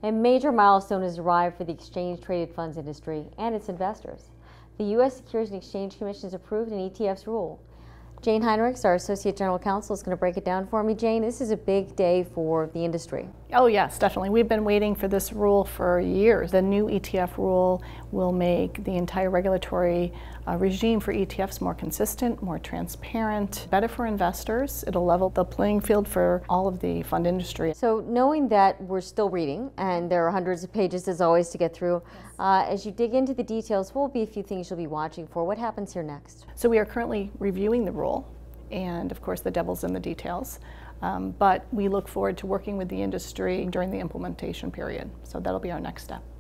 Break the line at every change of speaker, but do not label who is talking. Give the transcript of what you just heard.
A major milestone has arrived for the exchange-traded funds industry and its investors. The U.S. Securities and Exchange Commission has approved an ETFs rule. Jane Heinrichs, our Associate General Counsel, is going to break it down for me. Jane, this is a big day for the industry.
Oh yes, definitely. We've been waiting for this rule for years. The new ETF rule will make the entire regulatory regime for ETFs more consistent, more transparent, better for investors. It'll level the playing field for all of the fund industry.
So knowing that we're still reading, and there are hundreds of pages as always to get through, as you dig into the details, what will be a few things you'll be watching for? What happens here next?
So we are currently reviewing the rule, and of course the devil's in the details. But we look forward to working with the industry during the implementation period. So that'll be our next step.